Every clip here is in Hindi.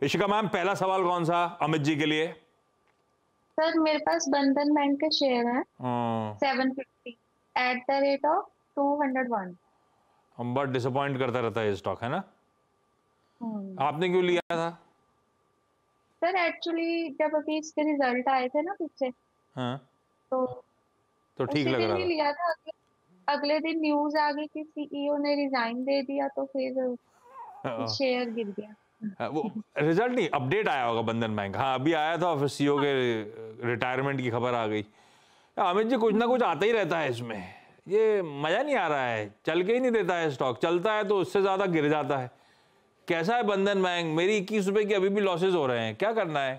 इशिका मैम, पहला सवाल कौन सा अमित जी के लिए? सर मेरे पास बंधन बैंक के शेयर हैं 750 एट द रेट ऑफ 201। हम बहुत डिसअपॉइंट करता रहता है ये स्टॉक, है ना? हम्म। आपने क्यों लिया था? सर एक्चुअली जब अभी इसके रिजल्ट आए थे ना पीछे, हाँ, तो तो ठीक उसी लग दिन रहा ही था। लिया था। अगले दिन न्यूज आ गई कि सीईओ ने रिजाइन दे दिया, तो फिर शेयर गिर गया। वो रिजल्ट नहीं, अपडेट आया होगा बंधन बैंक। हाँ, अभी आया था, फिर सीईओ के रिटायरमेंट की खबर आ गई। अमित जी, कुछ ना कुछ आता ही रहता है इसमें। ये मजा नहीं आ रहा है, चल के ही नहीं देता है स्टॉक। चलता है तो उससे ज्यादा गिर जाता है। कैसा है बंधन बैंक? मेरी 21 रुपए की अभी भी लॉसेज हो रहे हैं, क्या करना है?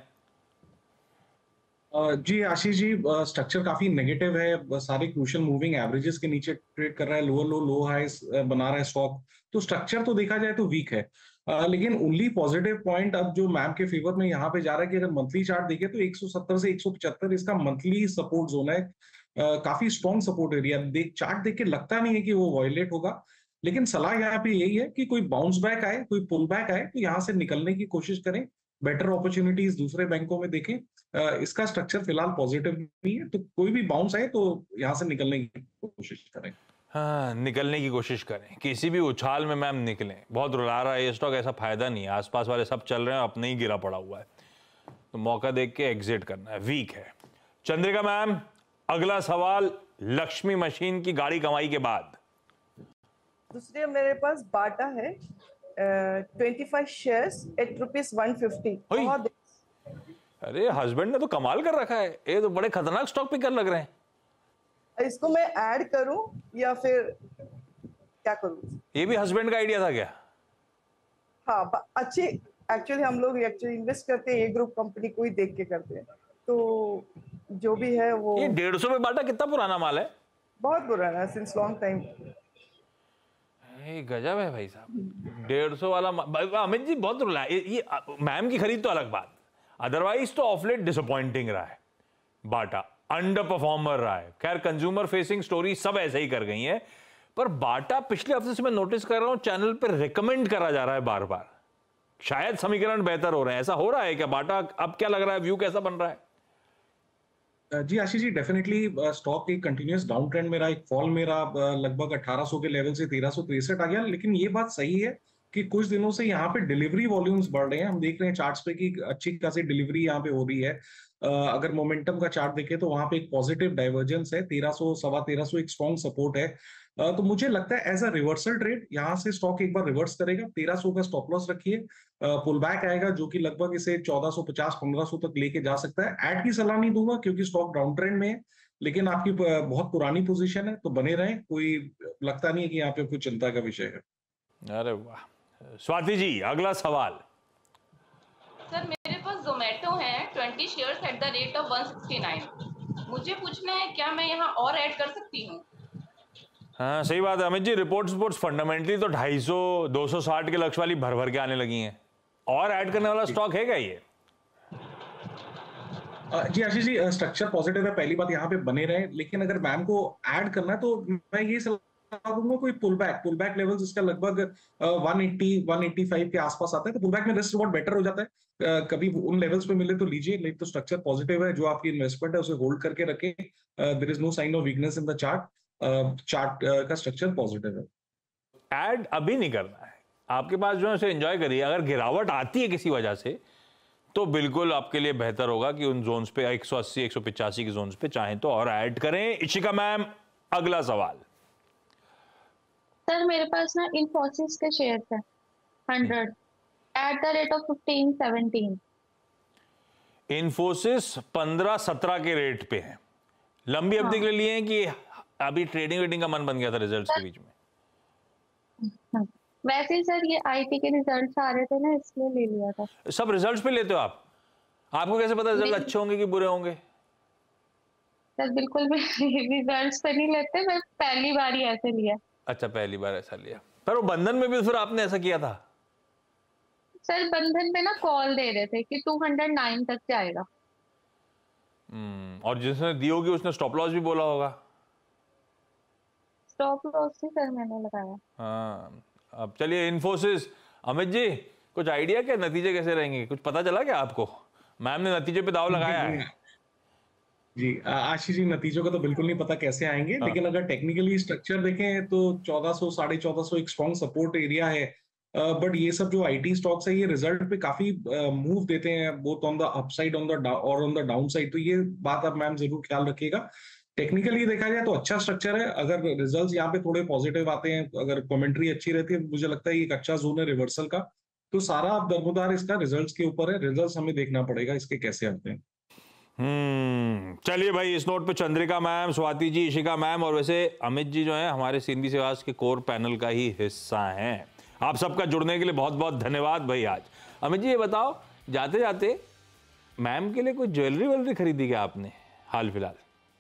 जी आशीष जी, स्ट्रक्चर काफी नेगेटिव है। सारे क्रूशियल मूविंग एवरेजेस के नीचे ट्रेड कर रहा है, लोअर लो लो हाईस बना रहा है स्टॉक। तो स्ट्रक्चर तो देखा जाए तो वीक है। लेकिन ओनली पॉजिटिव पॉइंट अब जो मैम के फेवर में यहाँ पे जा रहा है कि अगर मंथली चार्ट देखे तो 170 से 175 इसका मंथली सपोर्ट जोन है। काफी स्ट्रॉन्ग सपोर्ट एरिया देख, चार्ट देख के लगता नहीं है कि वो वायलेट होगा। लेकिन सलाह यहाँ पे यही है कि कोई बाउंस बैक आए, कोई पुल बैक आए तो यहाँ से निकलने की कोशिश करें। बेटर अपॉर्चुनिटीज दूसरे बैंकों में देखें। इसका स्ट्रक्चर फिलहाल पॉजिटिव नहीं है, तो कोई भी बाउंस आए तो यहाँ से निकलने की कोशिश करें। हाँ, निकलने की कोशिश करें, किसी भी उछाल में मैम निकलें। बहुत रुला रहा है ये स्टॉक, ऐसा फायदा नहीं है। आसपास वाले सब चल रहे हैं, अपने ही गिरा पड़ा हुआ है, तो मौका देख के एग्जिट करना है। वीक है। चंद्रिका मैम, अगला सवाल लक्ष्मी मशीन की गाड़ी कमाई के बाद। दूसरे मेरे पास बाटा है 25 शेयर्स एट ₹150। बहुत अरे हस्बैंड ने तो कमाल कर रखा है, ये तो बड़े खतरनाक स्टॉक पिकर लग रहे हैं। इसको मैं ऐड करूं या फिर क्या करूं? ये भी हस्बैंड का आइडिया था क्या? हाँ, अच्छी। एक्चुअली हम लोग एक्चुअली इन्वेस्ट करते हैं, ये ग्रुप कंपनी को ही देख के करते हैं, तो जो भी है वो। ये 150 में बाटा कितना पुराना माल है? बहुत पुराना है, सिंस लॉन्ग टाइम। गजब है भाई साहब, 150 वाला। अमित जी बहुत रुला है ये। मैम की खरीद तो अलग बात, अदरवाइज तो ऑफ लेट डिसअपॉइंटिंग रहा है बाटा, अंडर परफॉर्मर रहा है। खैर, कंज्यूमर फेसिंग स्टोरी सब ऐसे ही कर गई है, पर बाटा पिछले हफ्ते से मैं नोटिस कर रहा हूं चैनल पर रिकमेंड करा जा रहा है बार बार। शायद समीकरण बेहतर हो रहे हैं, ऐसा हो रहा है क्या बाटा? अब क्या लग रहा है, व्यू कैसा बन रहा है? जी आशीष जी, डेफिनेटली स्टॉक एक कंटिन्यूअस डाउन ट्रेंड में रहा। एक फॉल मेरा लगभग 1800 के लेवल से 1363 आ गया। लेकिन ये बात सही है कि कुछ दिनों से यहाँ पे डिलीवरी वॉल्यूम्स बढ़ रहे हैं। हम देख रहे हैं चार्ट्स पे कि अच्छी खासी डिलीवरी यहाँ पे हो रही है। अगर मोमेंटम का चार्ट देखें तो वहां पे एक पॉजिटिव डाइवर्जेंस है, 1300 सवा 1300 एक स्ट्रॉन्ग सपोर्ट है। तो मुझे लगता है एज अ रिवर्सल ट्रेड यहाँ से स्टॉक एक बार रिवर्स करेगा। 1300 का स्टॉप लॉस रखिए। पुल बैक आएगा जो कि लगभग इसे 1450 1500 तक लेके जा सकता है। ऐड की सलाह नहीं दूंगा क्योंकि स्टॉक डाउन ट्रेंड में है, लेकिन आपकी बहुत पुरानी पोजीशन है तो बने रहें। कोई लगता नहीं है कि यहाँ पे कोई चिंता का विषय है। अरे वाह। स्वाति जी, अगला सवाल। सर मेरे पास जोमेटो है 20 shares at the rate of 169। मुझे पूछना है क्या मैं यहाँ और ऐड कर सकती हूँ? हाँ सही बात है अमित जी, रिपोर्ट्स फंडामेंटली तो 250 260 के लक्ष्य वाली भर भर के आने लगी हैं। और ऐड करने वाला स्टॉक है क्या ये? जी आशीष जी, स्ट्रक्चर पॉजिटिव है, पहली बात यहाँ पे बने रहे। लेकिन अगर मैम को ऐड करना है तो मैं ये सलाह दूंगा कोई पुल बैक लेवल्स इसका लगभग 180 185 के आसपास आता है, तो पुल बैक में रिस्क रिवॉर्ड बेटर हो जाता है। कभी उन लेवल्स पे मिले तो लीजिए, नहीं तो स्ट्रक्चर पॉजिटिव है। जो आपकी इन्वेस्टमेंट है उसे होल्ड करके रखें। There is no sign of weakness in the chart का स्ट्रक्चर पॉजिटिव है। ऐड अभी नहीं करना है, आपके पास जो है उसे एंजॉय करिए। अगर गिरावट आती है किसी वजह से तो बिल्कुल आपके लिए बेहतर होगा कि उन जोन्स पे 180 185 के जोन्स पे चाहें तो और ऐड करें। इशिका मैम, अगला सवाल। सर मेरे पास ना इन्फोसिस के शेयर्स है 100 at the rate of 1517। Infosys 15-17 के रेट पे है। लंबी अवधि के लिए हैं कि अभी ट्रेडिंग का मन बन गया था रिजल्ट्स के बीच में? वैसे ही सर ये आईटी के रिजल्ट्स आ रहे थे ना, इसलिए ले लिया था। सब रिजल्ट्स पे लेते हो आप? आपको कैसे पता रिजल्ट अच्छे होंगे कि बुरे होंगे? सर बिल्कुल भी रिजल्ट्स पे नहीं लेते, मैं पहली बार ही ऐसे लिया। अच्छा, पहली बार ऐसा लिया। पर वो बंधन में भी फिर आपने ऐसा किया था? सर बंधन पे ना कॉल दे रहे थे कि 209 तक जाएगा। और जिसने दी होगी उसने स्टॉप लॉस भी बोला होगा। स्टॉप लॉस ही सर मैंने लगाया। हाँ, अब चलिए इन्फोसिस। अमित जी, कुछ आइडिया क्या नतीजे कैसे रहेंगे, कुछ पता चला क्या आपको? मैम ने नतीजे पे दाव लगाया है। जी आशीष जी, नतीजों का तो बिल्कुल नहीं पता कैसे आएंगे, लेकिन अगर टेक्निकली स्ट्रक्चर देखें तो 1400 1450 एक स्ट्रॉन्ग सपोर्ट एरिया है। बट ये सब जो आईटी स्टॉक्स है ये रिजल्ट पे काफी मूव देते हैं, both on the upside on the और ऑन द डाउन साइड, तो ये बात आप मैम जरूर ख्याल रखिएगा। टेक्निकली देखा जाए तो अच्छा स्ट्रक्चर है, अगर रिजल्ट्स यहाँ पे थोड़े पॉजिटिव आते हैं, अगर कमेंट्री अच्छी रहती है, मुझे लगता है ये एक अच्छा जोन है रिवर्सल का। तो सारा दरमोदार इसका रिजल्ट्स के ऊपर है, रिजल्ट्स हमें देखना पड़ेगा इसके कैसे आते हैं। चलिए भाई, इस नोट पे चंद्रिका मैम, स्वाति जी, इशिका मैम और वैसे अमित जी जो है हमारे सीएनबी सेवास के कोर पैनल का ही हिस्सा हैं। आप सबका जुड़ने के लिए बहुत बहुत धन्यवाद भाई। आज अमित जी ये बताओ, जाते जाते मैम के लिए कोई ज्वेलरी वेलरी खरीदी क्या आपने हाल फिलहाल?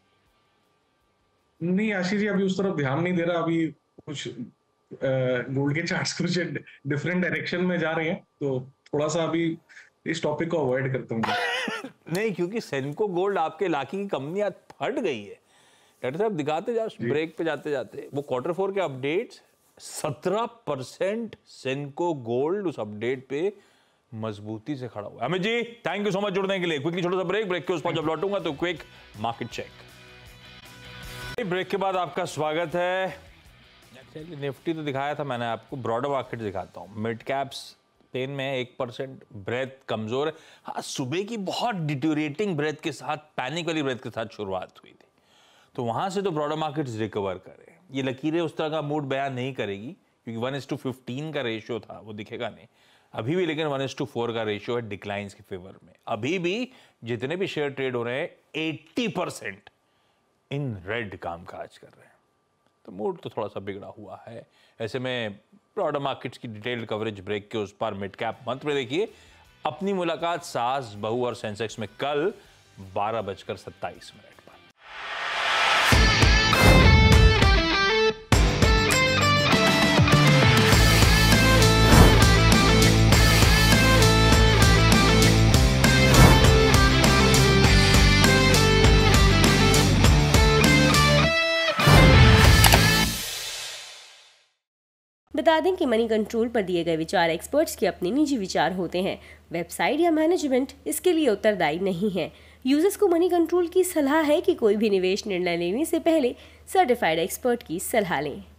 नहीं आशीष जी, अभी उस तरफ ध्यान नहीं दे रहा, अभी कुछ गोल्ड के चार्ट्स कुछ डिफरेंट डायरेक्शन में जा रहे हैं, तो थोड़ा सा अभी इस टॉपिक को अवॉइड करता हूँ। नहीं, क्योंकि सेनको गोल्ड आपके इलाके की कंपनी आज फट गई है। डॉक्टर साहब दिखाते जाओ ब्रेक पे जाते जाते, वो Q4 के अपडेट्स 17% सेनको गोल्ड उस अपडेट पे मजबूती से खड़ा हुआ। Amit ji thank you so much जुड़ने के लिए। क्विकली छोटा सा ब्रेक के उस पर जब लौटूंगा तो क्विक मार्केट चेक। ब्रेक के बाद आपका स्वागत है। एक्चुअली निफ्टी तो दिखाया था मैंने आपको, ब्रॉडर मार्केट दिखाता हूँ। मिड कैप्स पेन में 1% ब्रेथ कमजोर है। हाँ, सुबह की बहुत डिटोरेटिंग ब्रेथ के साथ, पैनिक वाली ब्रेथ के साथ शुरुआत हुई थी, तो वहां से तो ब्रॉडर मार्केट्स रिकवर करे। ये लकीरें उस तरह का मूड बयान नहीं करेगी, क्योंकि 1:15 का रेशियो था, वो दिखेगा नहीं अभी भी, लेकिन 1:4 का रेशियो है डिक्लाइंस के फेवर में। अभी भी जितने भी शेयर ट्रेड हो रहे हैं 80% इन रेड कामकाज कर रहे हैं, तो मूड तो थोड़ा सा बिगड़ा हुआ है। ऐसे में ब्रॉडर मार्केट्स की डिटेल्ड कवरेज ब्रेक के उस पर मिड कैप मंथ में देखिए। अपनी मुलाकात सास बहू और सेंसेक्स में कल 12:27 पर। बता दें कि मनी कंट्रोल पर दिए गए विचार एक्सपर्ट्स के अपने निजी विचार होते हैं। वेबसाइट या मैनेजमेंट इसके लिए उत्तरदायी नहीं है। यूजर्स को मनी कंट्रोल की सलाह है कि कोई भी निवेश निर्णय लेने से पहले सर्टिफाइड एक्सपर्ट की सलाह लें।